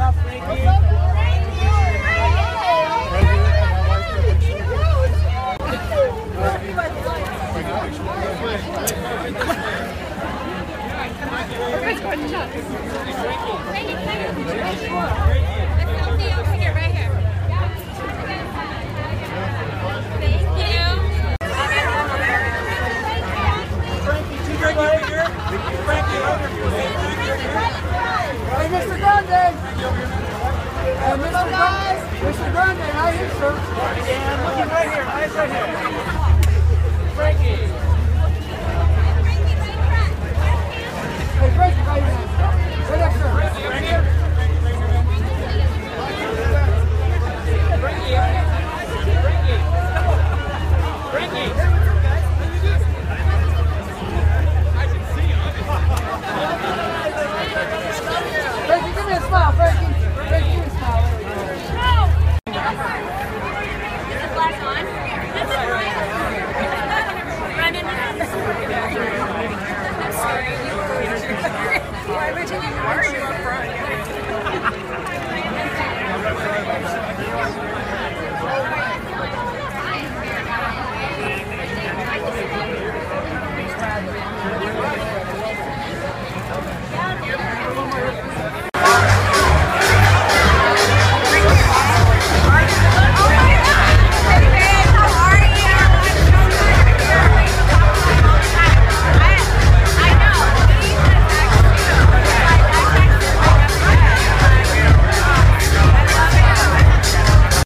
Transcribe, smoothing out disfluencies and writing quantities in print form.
job, Frankie. Hey, Mr. Grande! Mr. Grande, right here, sir. Yeah, I'm looking right here. Eyes right here. Frankie. Hey, Frankie, how you doing?